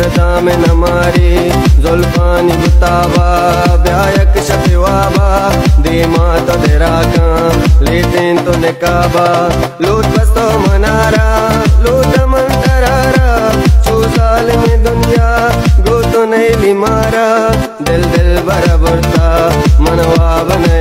दाम नमारी जुल्फानी गुताबा ब्यायक शफिवाबा दीमा तो देरा काम लेकिन तो निकाबा लूट बस्तो मनारा लूट मंतरारा चूसाल में दुनिया गो तो नहीं लिमारा दिल दिल बराबर था मनवा बने